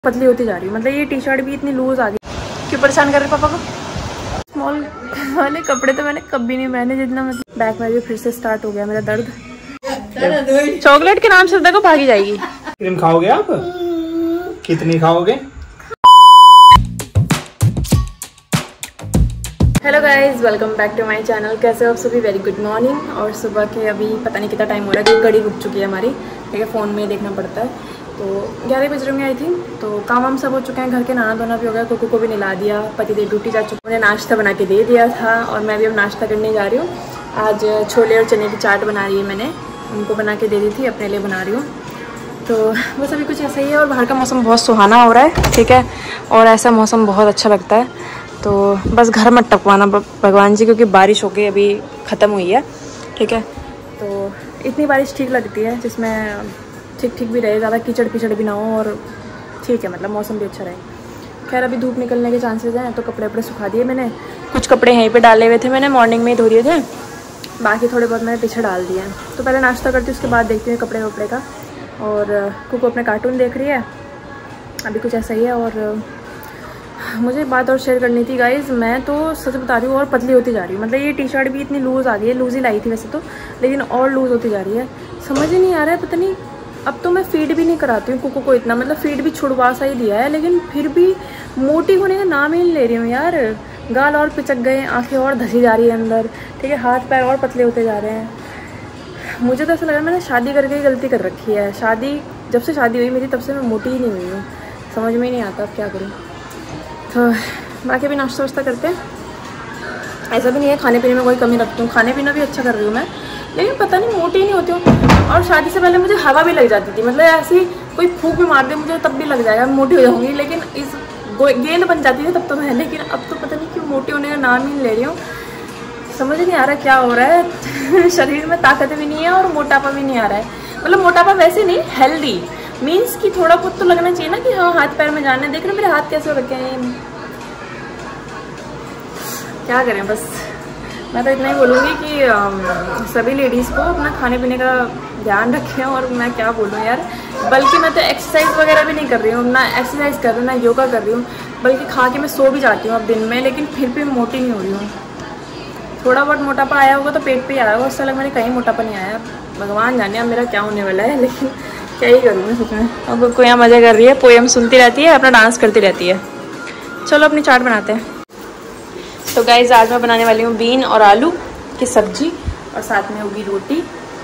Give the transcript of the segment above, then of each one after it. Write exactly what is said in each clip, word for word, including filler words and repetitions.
पतली होती जा रही हूँ। मतलब ये टी शर्ट भी इतनी लूज आ गई। क्यों परेशान कर रहे पापा को? स्मॉल वाले कपड़े तो मैंने कभी नहीं पहने जितना। मतलब बैक में भी फिर से स्टार्ट हो गया मेरा दर्द। चॉकलेट के नाम से देखो भागी जाएगी। क्रीम खाओगे आप? कितनी खाओगे? Hello guys, welcome back to my channel. कैसे हो आप सभी? Very good morning. और सुबह के अभी पता नहीं कितना टाइम हो रहा है, जो घड़ी रुक चुकी है हमारी। ठीक है, फ़ोन में देखना पड़ता है। तो ग्यारह बज रहे आई थी। तो काम वाम सब हो चुके हैं, घर के नहाना धोना भी हो गया, कुकू को भी नहला दिया, पति देव ड्यूटी जा चुके, उन्हें नाश्ता बना के दे दिया था। और मैं भी अब नाश्ता करने जा रही हूँ। आज छोले और चने की चाट बना रही है मैंने, उनको बना के दे दी थी, अपने लिए बना रही हूँ। तो बस अभी कुछ ऐसा ही है। और बाहर का मौसम बहुत सुहाना हो रहा है, ठीक है, और ऐसा मौसम बहुत अच्छा लगता है। तो बस घर मत टपवाना भगवान जी, क्योंकि बारिश होके अभी ख़त्म हुई है। ठीक है, तो इतनी बारिश ठीक लगती है जिसमें ठीक ठीक भी रहे, ज़्यादा कीचड़ कीचड़ भी ना हो, और ठीक है, मतलब मौसम भी अच्छा रहे। खैर अभी धूप निकलने के चांसेस हैं, तो कपड़े वपड़े सुखा दिए मैंने। कुछ कपड़े यहीं पे डाले हुए थे मैंने, मॉर्निंग में ही धो दिए थे, बाकी थोड़े बहुत मैंने पीछे डाल दिए हैं। तो पहले नाश्ता करती हूँ, उसके बाद देखती हूँ कपड़े वपड़े का। और कुकू अपने कार्टून देख रही है, अभी कुछ ऐसा ही है। और मुझे एक बात और शेयर करनी थी गाइज़, मैं तो सच बता रही हूँ और पतली होती जा रही हूँ। मतलब ये टी शर्ट भी इतनी लूज़ आ गई है, लूज़ ही लाई थी वैसे तो, लेकिन और लूज़ होती जा रही है। समझ ही नहीं आ रहा है, पता नहीं। अब तो मैं फीड भी नहीं कराती हूँ कुकू को इतना, मतलब फीड भी छुड़वा सा ही दिया है, लेकिन फिर भी मोटी होने का नाम ही नहीं ले रही हूँ यार। गाल और पिचक गए, आँखें और धसी जा रही है अंदर, ठीक है, हाथ पैर और पतले होते जा रहे हैं। मुझे तो ऐसा लग रहा है मैंने शादी करके ही गलती कर रखी है। शादी जब से शादी हुई मेरी, तब से मैं मोटी ही नहीं हुई हूँ। समझ में ही नहीं आता अब क्या करूँ। तो बाकी अभी नाश्ता वाश्ता करते हैं। ऐसा भी नहीं है खाने पीने में कोई कमी रखती हूँ, खाने पीना भी अच्छा कर रही हूँ मैं, लेकिन पता नहीं मोटी ही नहीं होती हूँ। और शादी से पहले मुझे हवा भी लग जाती थी, मतलब ऐसी कोई फूंक भी मार दे मुझे तब भी लग जाएगा, मोटी हो जाऊँगी। लेकिन इस गेंद बन जाती थी तब तो मैं, लेकिन अब तो पता नहीं क्यों मोटी होने का नाम ही नहीं ले रही हूँ। समझ नहीं आ रहा क्या हो रहा है। शरीर में ताकत भी नहीं है और मोटापा भी नहीं आ रहा है। मतलब मोटापा वैसे नहीं, हेल्दी मीन्स कि थोड़ा बहुत तो लगना चाहिए ना कि हाँ हाथ पैर में जाने। देख रहे मेरे हाथ कैसे हो रखे हैं, क्या करें। बस मैं तो इतना ही बोलूँगी कि आ, सभी लेडीज़ को अपना खाने पीने का ध्यान रखें। और मैं क्या बोलूँ यार, बल्कि मैं तो एक्सरसाइज वगैरह भी नहीं कर रही हूँ, ना एक्सरसाइज कर रही हूँ ना योगा कर रही हूँ, बल्कि खा के मैं सो भी जाती हूँ अब दिन में, लेकिन फिर भी मोटी नहीं हो रही हूँ। थोड़ा बहुत मोटापा आया होगा तो पेट पे ही आया होगा, उससे अलग मैंने कहीं मोटापा नहीं आया। भगवान जाने अब मेरा क्या होने वाला है, लेकिन क्या ही करूँ मैं सच में। अब कोई यहाँ मज़ा कर रही है, पोएम सुनती रहती है, अपना डांस करती रहती है। चलो अपनी चाट बनाते हैं। तो गाइज़ आज मैं बनाने वाली हूँ बीन और आलू की सब्जी, और साथ में होगी रोटी।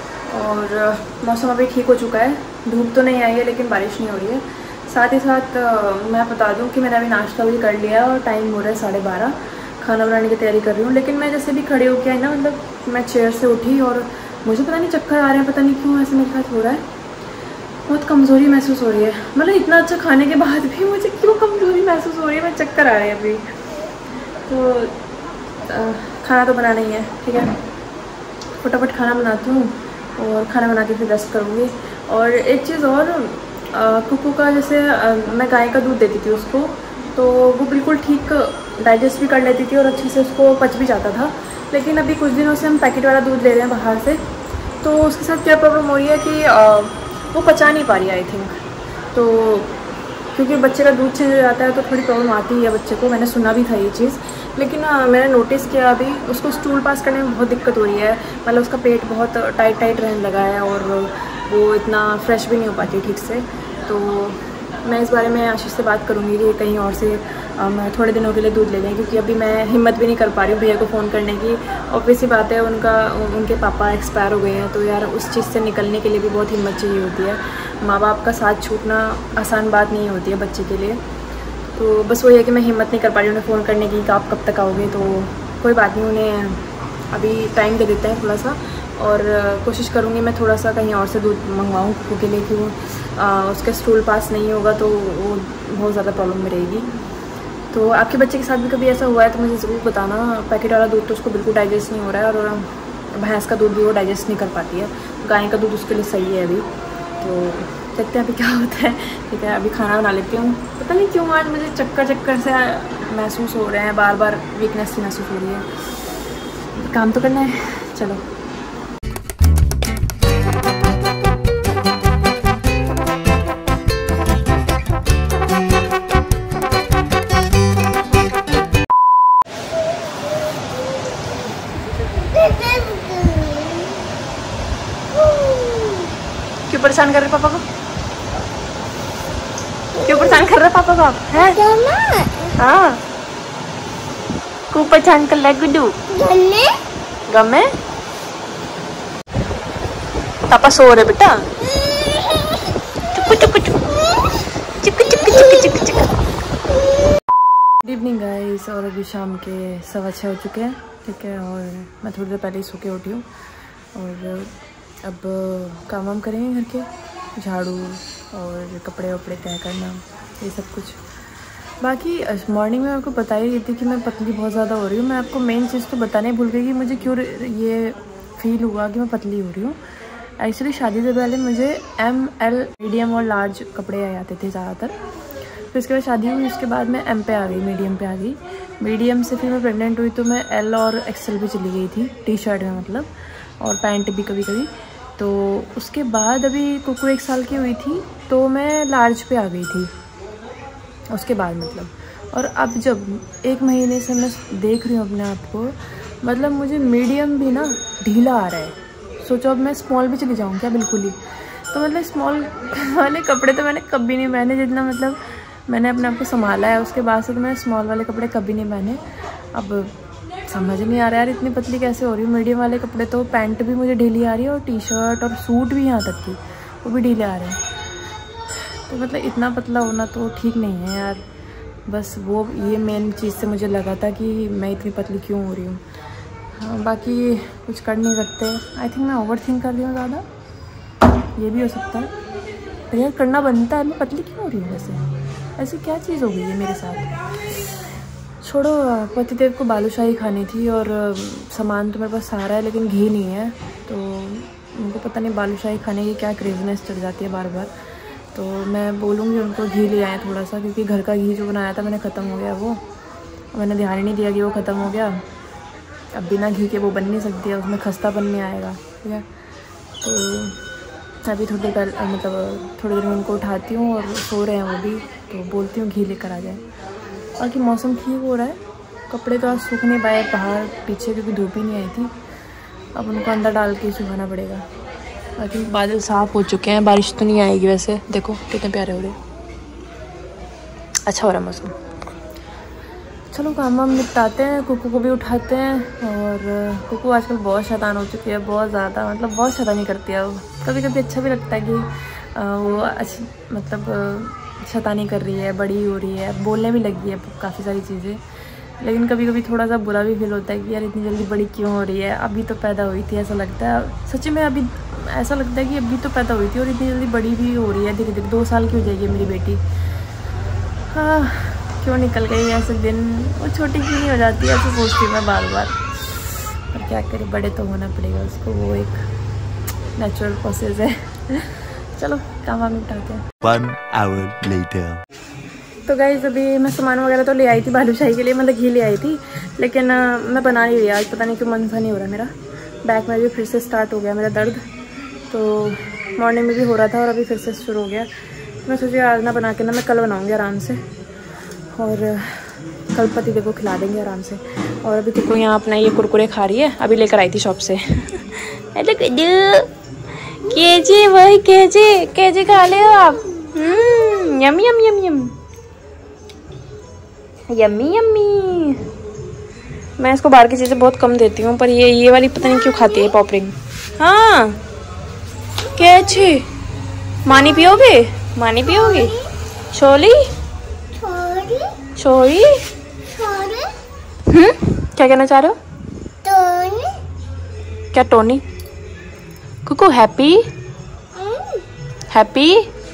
और मौसम अभी ठीक हो चुका है, धूप तो नहीं आई है लेकिन बारिश नहीं हो रही है। साथ ही साथ मैं बता दूँ कि मैंने अभी नाश्ता भी कर लिया और टाइम हो रहा है साढ़े बारह। खाना बनाने की तैयारी कर रही हूँ, लेकिन मैं जैसे भी खड़े होके आई ना, मतलब मैं चेयर से उठी और मुझे पता नहीं चक्कर आ रहे हैं, पता नहीं क्यों ऐसे मेरे साथ हो रहा है। बहुत कमज़ोरी महसूस हो रही है, मतलब इतना अच्छा खाने के बाद भी मुझे क्यों कमज़ोरी महसूस हो रही है, मैं चक्कर आ रहे हैं अभी। तो आ, खाना तो बनाना ही है, ठीक है, फटाफट खाना बनाती हूँ और खाना बना के फिर रेस्ट करूँगी। और एक चीज़ और, कुकू का जैसे आ, मैं गाय का दूध देती थी उसको, तो वो बिल्कुल ठीक डाइजेस्ट भी कर लेती थी और अच्छे से उसको पच भी जाता था। लेकिन अभी कुछ दिनों से हम पैकेट वाला दूध ले रहे हैं बाहर से, तो उसके साथ क्या प्रॉब्लम हो रही है कि आ, वो पचा नहीं पा रही आई थिंक। तो क्योंकि बच्चे का दूध चेंज हो जाता है तो थोड़ी प्रॉब्लम आती है बच्चे को, मैंने सुना भी था ये चीज़। लेकिन आ, मैंने नोटिस किया अभी उसको स्टूल पास करने में बहुत दिक्कत हो रही है, मतलब उसका पेट बहुत टाइट टाइट रहने लगा है और वो इतना फ्रेश भी नहीं हो पाती ठीक से। तो मैं इस बारे में आशीष से बात करूँगी कि कहीं और से हम थोड़े दिनों के लिए दूध ले लें, क्योंकि अभी मैं हिम्मत भी नहीं कर पा रही हूँ भैया को फ़ोन करने की। ऑब्वियस सी बात है, उनका उनके पापा एक्सपायर हो गए हैं, तो यार उस चीज़ से निकलने के लिए भी बहुत हिम्मत चाहिए होती है। माँ बाप का साथ छूटना आसान बात नहीं होती है बच्चे के लिए। तो बस वही है कि मैं हिम्मत नहीं कर पा रही उन्हें फ़ोन करने की कि आप कब तक आओगे। तो कोई बात नहीं, उन्हें अभी टाइम दे देते हैं थोड़ा सा, और कोशिश करूँगी मैं थोड़ा सा कहीं और से दूध मंगवाऊँ कुकू के लिए, कि वो उसके स्टूल पास नहीं होगा तो वो बहुत ज़्यादा प्रॉब्लम में रहेगी। तो आपके बच्चे के साथ भी कभी ऐसा हुआ है तो मुझे ज़रूर बताना। पैकेट वाला दूध तो उसको बिल्कुल डाइजेस्ट नहीं हो रहा है, और भैंस का दूध भी वो डाइजेस्ट नहीं कर पाती है, गाय का दूध उसके लिए सही है अभी। तो देखते हैं अभी क्या होता है। ठीक है, अभी खाना बना लेती हूँ। पता नहीं क्यों आज मुझे चक्कर चक्कर से महसूस हो रहे हैं, बार बार वीकनेस सी महसूस हो रही है। काम तो करना है, चलो। परेशान कर रहे पापा को? क्यों परेशान कर रहे पापा को आप? हैं? हाँ। क्यों परेशान कर रहा है गुड्डू? गमे? पापा सो रहे बेटा। चुप चुप चुप चुप चुप चुप चुप चुप। गुड इवनिंग गाइस, और अभी शाम के सवा छः हो चुके हैं, ठीक है। और मैं थोड़ी देर पहले ही सो के उठी हूँ और अब काम वाम करेंगे घर के, झाड़ू और कपड़े वपड़े तय करना, ये सब कुछ। बाकी मॉर्निंग में आपको बता ही रही थी कि मैं पतली बहुत ज़्यादा हो रही हूँ। मैं आपको मेन चीज़ तो बताने भूल गई कि मुझे क्यों ये फील हुआ कि मैं पतली हो रही हूँ। एक्चुअली शादी से पहले मुझे एम एल मीडियम और लार्ज कपड़े आ जाते थे ज़्यादातर। फिर उसके बाद शादी हुई, उसके बाद मैं एम पे आ गई, मीडियम पे आ गई। मीडियम से फिर मैं प्रेग्नेंट हुई तो मैं एल और एक्सेल पे चली गई थी, टी शर्ट में मतलब, और पैंट भी कभी कभी। तो उसके बाद अभी कुकू एक साल की हुई थी तो मैं लार्ज पे आ गई थी उसके बाद मतलब। और अब जब एक महीने से मैं देख रही हूँ अपने आप को, मतलब मुझे मीडियम भी ना ढीला आ रहा है। सोचो अब मैं स्मॉल भी चली जाऊँ क्या बिल्कुल ही। तो मतलब स्मॉल वाले कपड़े तो मैंने कभी नहीं पहने, जितना मतलब मैंने अपने आप को संभाला है उसके बाद से तो मैं स्मॉल वाले कपड़े कभी नहीं पहने। अब समझ नहीं आ रहा यार इतनी पतली कैसे हो रही हूँ। मीडियम वाले कपड़े तो पैंट भी मुझे ढीली आ रही है और टी शर्ट और सूट भी यहाँ तक की वो भी ढीले आ रहे हैं। तो मतलब इतना पतला होना तो ठीक नहीं है यार। बस वो ये मेन चीज़ से मुझे लगा था कि मैं इतनी पतली क्यों हो रही हूँ। हाँ, बाकी कुछ कर नहीं सकते। आई थिंक मैं ओवर थिंक कर रही हूँ ज़्यादा, ये भी हो सकता है। पर यार करना बनता है, मैं पतली क्यों हो रही हूँ वैसे? ऐसी क्या चीज़ हो गई है मेरे साथ? छोड़ो, पतिदेव को बालूशाही खानी थी और सामान तो मेरे पास सारा है लेकिन घी नहीं है। तो उनको पता नहीं बालूशाही खाने की क्या क्रेज़नेस चढ़ जाती है बार बार। तो मैं बोलूँगी उनको घी ले आए थोड़ा सा, क्योंकि घर का घी जो बनाया था मैंने ख़त्म हो गया वो। मैंने ध्यान ही नहीं दिया कि वो ख़त्म हो गया। अब बिना घी के वो बन नहीं सकती है, उसमें खस्तापन नहीं आएगा, ठीक है। तो अभी थोड़ी देर मतलब थोड़ी देर में उनको उठाती हूँ और सो रहे हैं वो भी, तो बोलती हूँ घी लेकर आ जाए। बाकी मौसम ठीक हो रहा है, कपड़े तो आज सूख नहीं पाए बाहर पीछे क्योंकि धूप ही नहीं आई थी। अब उनको अंदर डाल के सुखाना पड़ेगा। बाकी बादल साफ़ हो चुके हैं, बारिश तो नहीं आएगी वैसे। देखो कितने प्यारे हो रहे हैं, अच्छा हो रहा है मौसम। चलो काम वाम निपटाते हैं, कुकू को भी उठाते हैं। और कुकू आजकल बहुत शैतान हो चुकी है, बहुत ज़्यादा, मतलब बहुत शैतानी करती है वो। कभी कभी अच्छा भी लगता है कि वो अच्छी मतलब शैतानी कर रही है, बड़ी हो रही है, बोलने भी लगी है काफ़ी सारी चीज़ें। लेकिन कभी कभी थोड़ा सा बुरा भी फील होता है कि यार इतनी जल्दी बड़ी क्यों हो रही है, अभी तो पैदा हुई थी, ऐसा लगता है सच में। अभी ऐसा लगता है कि अभी तो पैदा हुई थी और इतनी जल्दी बड़ी भी हो रही है, धीरे धीरे। दो साल की हो जाएगी मेरी बेटी। हाँ, क्यों निकल गई ऐसे दिन, वो छोटी क्यों नहीं हो जाती है, ऐसे सोचती हूँ मैं बार बार। पर क्या करे, बड़े तो होना पड़ेगा उसको, वो एक नेचुरल प्रोसेस है। चलो काम वाम उठाते हैं। One hour later. तो गाइस अभी मैं सामान वगैरह तो ले आई थी बालूशाही के लिए, मतलब घी ले आई थी, लेकिन आ, मैं बना नहीं रही आज, पता नहीं क्यों मन सा नहीं हो रहा मेरा। बैक में भी फिर से स्टार्ट हो गया मेरा दर्द, तो मॉर्निंग में भी हो रहा था और अभी फिर से शुरू हो गया। मैं सोची आज ना बना के ना मैं कल बनाऊँगी आराम से, और कल पतिदेव को खिला देंगे आराम से। और अभी तो यहाँ अपना ये कुरकुरे खा रही है, अभी लेकर आई थी शॉप से। केजी वही केजी केजी खा ले आप। Yum yum yum yum yummy yummy. मैं इसको बाहर की चीज़ें बहुत कम देती हूँ, पर ये ये वाली पता नहीं क्यों खाती है, पॉपरिंग। हाँ कैची, मानी पियोगे? मानी पियोगे? छोली छोरी हम्म क्या कहना चाह रहे हो? टोनी। क्या टोनी? कुकू हैप्पी हैप्पी।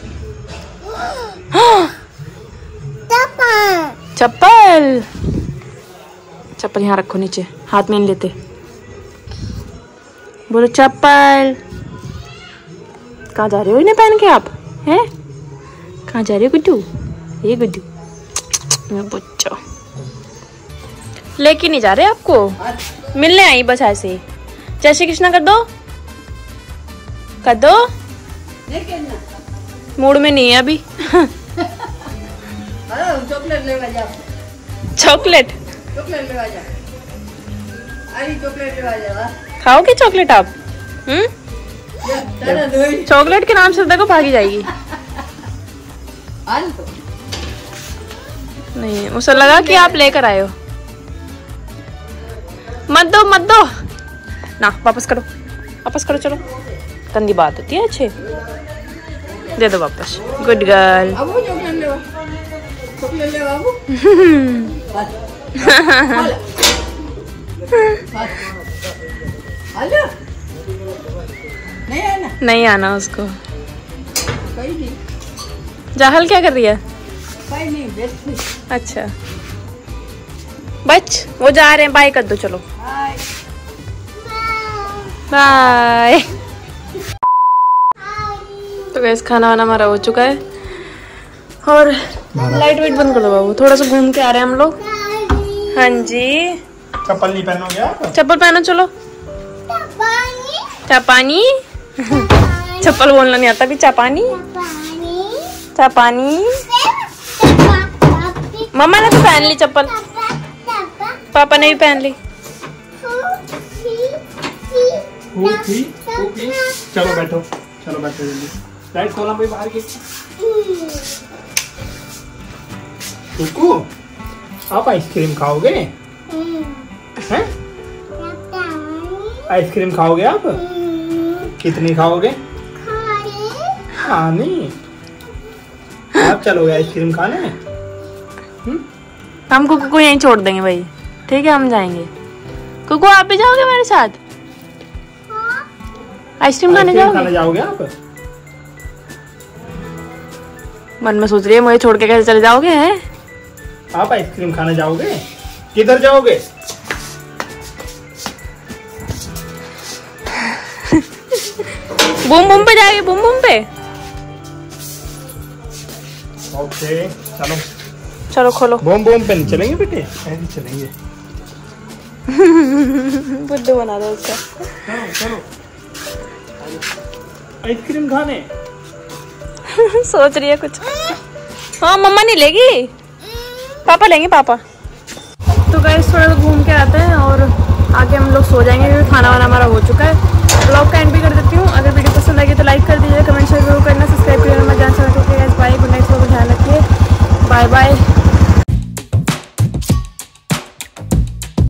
चप्पल चप्पल यहाँ रखो नीचे, हाथ में नहीं लेते। बोलो चप्पल। कहाँ जा रहे हो इन्हें पहन के आप? हैं कहाँ जा रहे हो गुड्डू? ये गुड्डू मैं बच्चा लेके नहीं जा रहे आपको, मिलने आई बस ऐसे ही। जय श्री कृष्णा कर दो, कर दो। मूड में नहीं है अभी। चॉकलेट लेवा जा। चॉकलेट चॉकलेट लेवा जा। अरे चॉकलेट लेवा जा। खाओगे चॉकलेट आप? हम्म चॉकलेट के नाम से देखो भागी जाएगी। नहीं, उसे लगा कि आप लेकर आए हो। मत दो मत दो ना, वापस करो वापस करो, चलो गंदी बात होती है। अच्छे दे दो वापस। Good girl. नहीं आना उसको। जाहल क्या कर रही है? अच्छा बच, वो जा रहे हैं, बाय कर दो। चलो बाय। तो गैस खाना वाना हमारा हो चुका है और लाइट वेट बंद कर दो बाबू, थोड़ा सा घूम के आ रहे हैं हम लोग। हाँ जी। चप्पल नहीं पहनोगे आप? चप्पल पहनो, चलो। चापानी चप्पल बोलना नहीं आता भी। चापानी चापानी। मम्मा ने तो पहन ली चप्पल, पापा ने भी पहन ली। चलो बैठो, चलो बैठो जल्दी। लाइट खोला भाई बाहर की। कुकू, आप आइसक्रीम खाओगे? हैं? आइसक्रीम खाओगे आप? कितनी खाओगे? खानी। आप चलोगे आइसक्रीम खाने? हम कुकू को यहीं छोड़ देंगे भाई, ठीक है? हम जाएंगे। कुकू आप भी जाओगे मेरे साथ? आइसक्रीम खाने जाओगे? खाने जाओगे आप? मन में सोच रही है मुझे छोड़ के कैसे चले जाओगे? हैं? आप आइसक्रीम खाने जाओगे? किधर जाओगे? बूम बूम पे जाएंगे, बूम बूम पे। ओके चलो चलो खोलो। बूम बूम पे नहीं चलेंगे बेटे, ऐसे चलेंगे। बुड्ढू बना दो उसका। चलो चलो आइसक्रीम खाने। सोच रही है कुछ। हाँ मम्मा नहीं लेगी, पापा लेंगे, पापा। तो गाइस थोड़ा सा घूम के आते हैं और आके हम लोग सो जाएंगे क्योंकि खाना वाना हमारा हो चुका है।